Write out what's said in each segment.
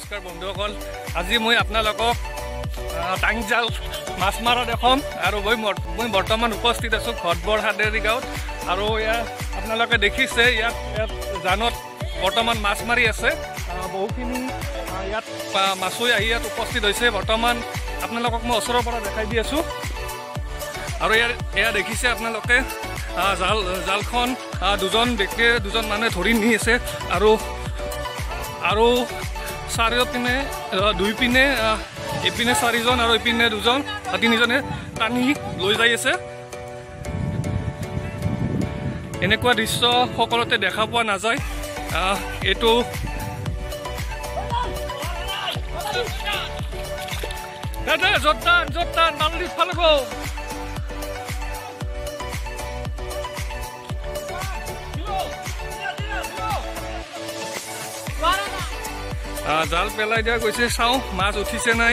নমস্কাৰ বন্ধুসকল আজি মই আপোনালোকক টাংজাল মাছ মাৰা দেখাম আৰু মই বৰ্তমান উপস্থিত আছোঁ ঘটবৰ হাদেৰী গাঁৱত আৰু ইয়াত আপোনালোকে দেখিছে ইয়াত জানত বৰ্তমান মাছ মাৰি আছে বহুখিনি ইয়াত মাছুই আহি ইয়াত উপস্থিত হৈছে বৰ্তমান আপোনালোকক মই ওচৰৰ পৰা দেখাই দি আছোঁ আৰু এয়া দেখিছে আপোনালোকে জালখন দুজন ব্যক্তিয়ে দুজন মানুহে ধৰি নি আছে আৰু চাৰিওপিনে দুইপিনে এপিনে চাৰিজন আৰু এপিনে দুজন তিনিজনে টানি লৈ যাই আছে এনেকুৱা দৃশ্য সকলোতে দেখা পোৱা নাযায় এইটো দাদা জোৰদাৰ নালদি ফালে গো জাল পেলাই দিয়া গৈছে চাওঁ মাছ উঠিছে নাই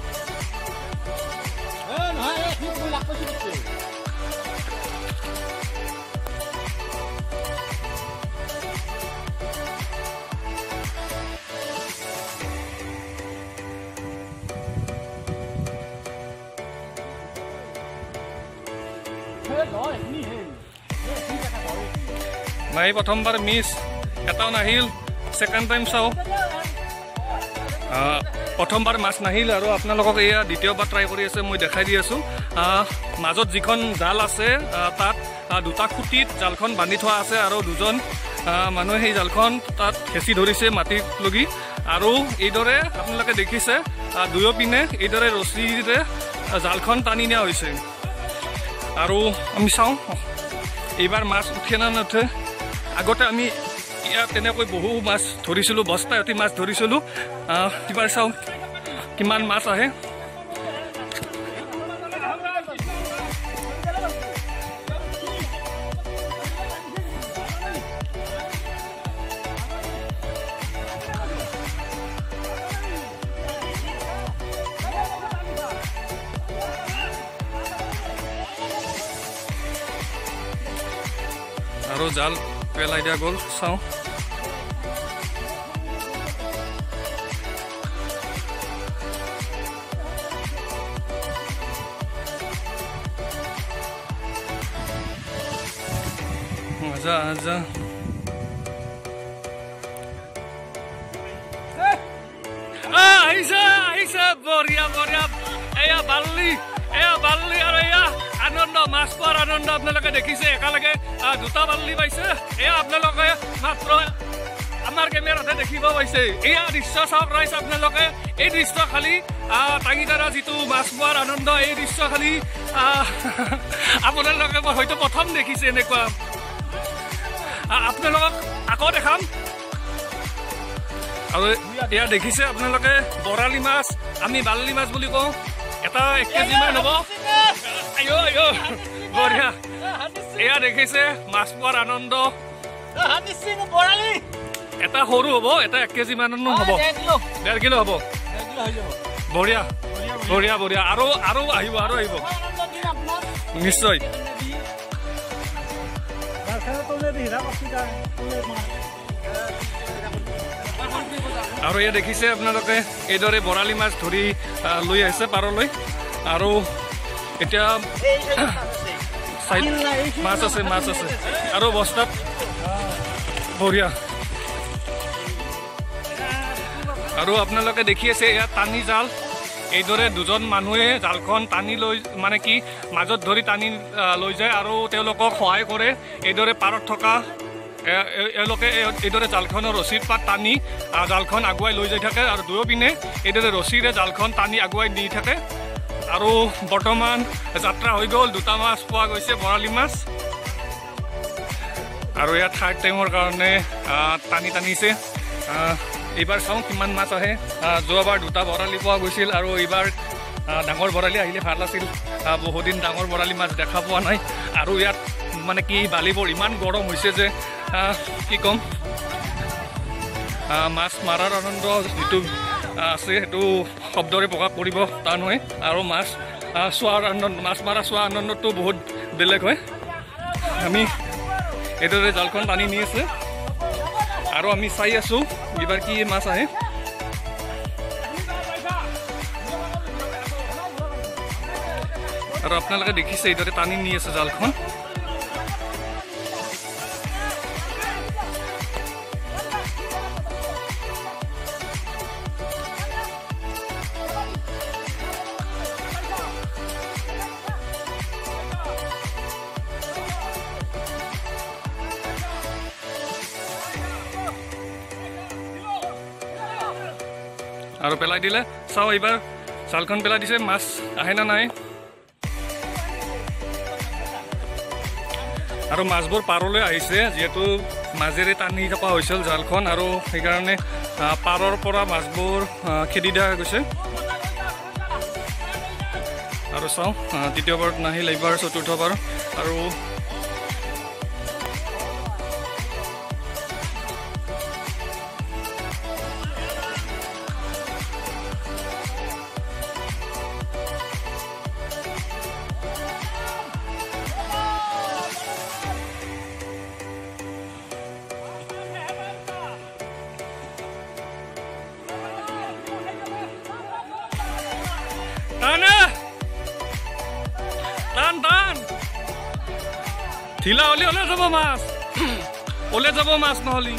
নাই প্ৰথমবাৰ মিছ এটাও নাহিল সেকেন্ড টাইম চাওঁ প্ৰথমবাৰ মাছ নাহিল আৰু আপোনালোকক এয়া দ্বিতীয়বাৰ ট্ৰাই কৰি আছে মই দেখাই দি আছোঁ মাজত যিখন জাল আছে তাত দুটা খুঁটিত জালখন বান্ধি থোৱা আছে আৰু দুজন মানুহে সেই জালখন তাত খেঁচি ধৰিছে মাটিত লগি আৰু এইদৰে আপোনালোকে দেখিছে দুয়োপিনে এইদৰে ৰছীৰে জালখন টানি নিয়া হৈছে আৰু আমি চাওঁ এইবাৰ মাছ উঠে না নুঠে আগতে আমি ইয়াত তেনেকৈ বহু মাছ ধৰিছিলোঁ বস্তা এটি মাছ ধৰিছিলোঁ এইবাৰ চাওঁ কিমান মাছ আহে আৰু জাল পেলাই দিয়া গ'ল চাওঁ আজা আহিছে বঢ়িয়া এয়া বাল্লি আৰু এয়া আনন্দ মাছ পোৱাৰ আনন্দ আপোনালোকে দেখিছে একেলগে দুটা বাল্লি পাইছে এয়া আপোনালোকে মাত্ৰ আমাৰ কেমেৰাতে দেখিব পাইছে এয়া দৃশ্য চাওক ৰাইজ আপোনালোকে এই দৃশ্য খালি টাঙিদাৰা যিটো মাছ পোৱাৰ আনন্দ এই দৃশ্য খালি আপোনালোকে হয়তো প্ৰথম দেখিছে এনেকুৱা আপোনালোকক আকৌ দেখাম আৰু এয়া দেখিছে আপোনালোকে বৰালি মাছ আমি বাল্লি মাছ বুলি কওঁ এটা 1 কেজি মান হ'ব বঢ়িয়া এয়া দেখিছে মাছ পোৱাৰ আনন্দ এটা সৰু হ'ব এটা 1 কেজি মান হ'ব 1.5 কিলো হ'ব বঢ়িয়া আৰু আহিব নিশ্চয় আৰু এয়া দেখিছে আপোনালোকে এইদৰে বৰালি মাছ ধৰি লৈ আহিছে পাৰলৈ আৰু এতিয়া মাছ আছে আৰু বস্তাত বঢ়িয়া আৰু আপোনালোকে দেখি আছে এয়া টানি জাল এইদৰে দুজন মানুহে জালখন টানি লৈ মানে কি মাজত ধৰি টানি লৈ যায় আৰু তেওঁলোকক সহায় কৰে এইদৰে পাৰত থকা এওঁলোকে এইদৰে জালখনৰ ৰছীৰ পাত টানি জালখন আগুৱাই লৈ যাই থাকে আৰু দুয়োপিনে এইদৰে ৰছীৰে জালখন টানি আগুৱাই নি থাকে আৰু বৰ্তমান যাত্ৰা হৈ গ'ল দুটা মাছ পোৱা গৈছে বৰালি মাছ আৰু ইয়াত থাৰ্ড টাইমৰ কাৰণে টানিছে এইবাৰ চাওঁ কিমান মাছ আহে যোৱাবাৰ দুটা বৰালি পোৱা গৈছিল আৰু এইবাৰ ডাঙৰ বৰালি আহিলে ভাল আছিল বহুদিন ডাঙৰ বৰালি মাছ দেখা পোৱা নাই আৰু ইয়াত মানে কি বালিবোৰ ইমান গৰম হৈছে যে কি ক'ম মাছ মাৰাৰ আনন্দ যিটো আছে সেইটো শব্দৰে প্ৰকাশ কৰিব টান হয় আৰু মাছ মাৰা চোৱা আনন্দটো বহুত বেলেগ হয় আমি এইদৰে জালখন টানি নি আছে আৰু আমি চাই আছোঁ এইবাৰ কি মাছ আহে আৰু আপোনালোকে দেখিছে এইদৰে টানি নি আছে জালখন। আৰু পেলাই দিলে চাওঁ এইবাৰ জালখন পেলাই দিছে, মাছ আহে না নাই। আৰু মাছবোৰ পাৰলৈ আহিছে, যিহেতু মাজেৰে টানি থকা হৈছিল জালখন, আৰু সেইকাৰণে পাৰৰ পৰা মাছবোৰ খেদি দিয়া গৈছে। আৰু চাওঁ তৃতীয়বাৰত নাহিল, এইবাৰ চতুৰ্থবাৰ। আৰু টান ঢিলা হলে ওলাই যাব মাছ, ওলাই যাব মাছ নহ'লে।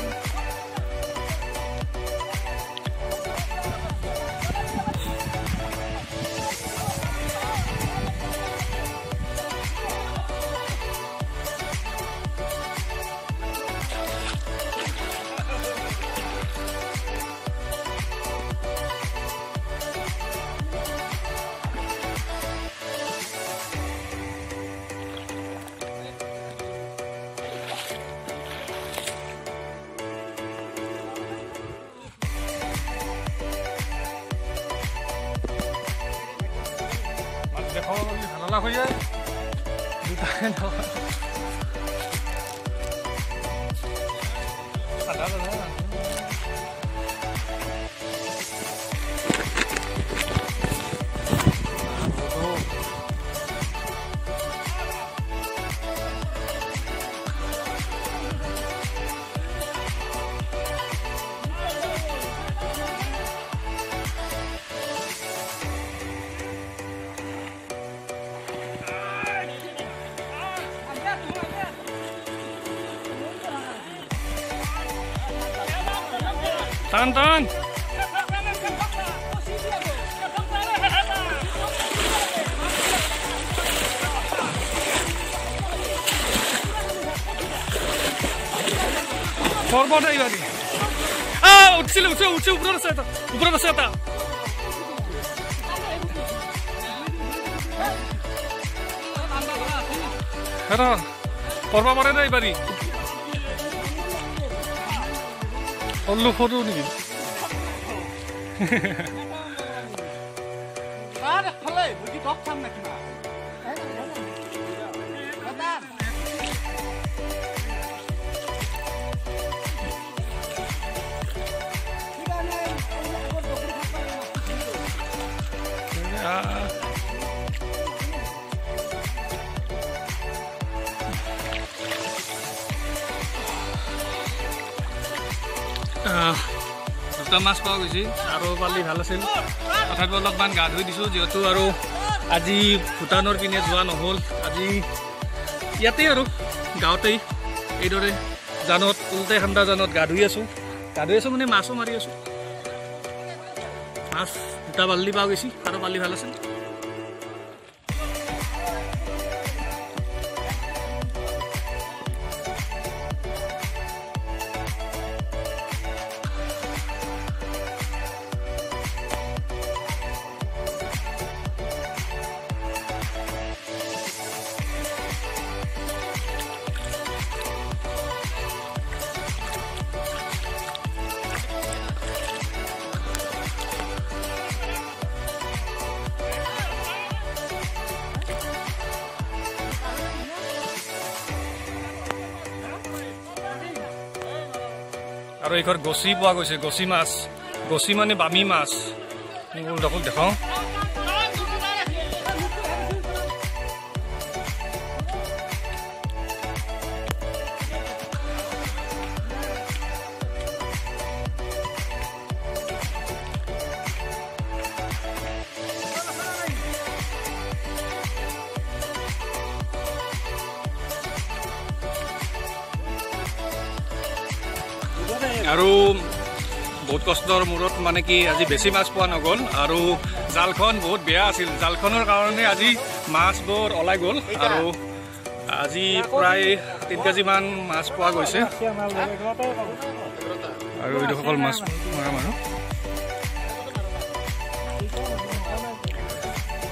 ঢালা হৈ যায় দুটাই টান টান পৰ্বত এইবাৰ উঠিছিলে উঠি ওপৰত আছে এটা এটা পৰ্ব পাৰে না এইবাৰী সৰু সৰু নেকি দুটা মাছ পোৱা গৈছে আৰু পালি ভাল আছিল। তথাপিও অলপমান গা ধুই দিছোঁ, যিহেতু আৰু আজি ভূটানৰ পিনে যোৱা নহ'ল। আজি ইয়াতেই আৰু গাঁৱতেই এইদৰে জানত উল্টাই ঠাণ্ডা জানত গা ধুই আছোঁ মানে মাছো মাৰি আছোঁ। মাছ দুটা বাল্টি পোৱা গৈছে আৰু পালি ভাল আছিল। আৰু এইঘৰ গছি পোৱা গৈছে, গছি মাছ, গছি মানে বামী মাছ। দেখাওঁ আৰু বহুত কষ্টৰ মূৰত মানে কি আজি বেছি মাছ পোৱা নগ'ল আৰু জালখন বহুত বেয়া আছিল জালখনৰ কাৰণে আজি মাছবোৰ ওলাই গ'ল আৰু আজি প্ৰায় 3 কেজিমান মাছ পোৱা গৈছে আৰু এইসকল মাছ মৰা মানুহ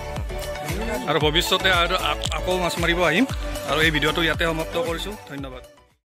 আৰু ভৱিষ্যতে আৰু আকৌ মাছ মাৰিব আহিম আৰু এই ভিডিঅ'টো ইয়াতে সমাপ্ত কৰিছোঁ ধন্যবাদ।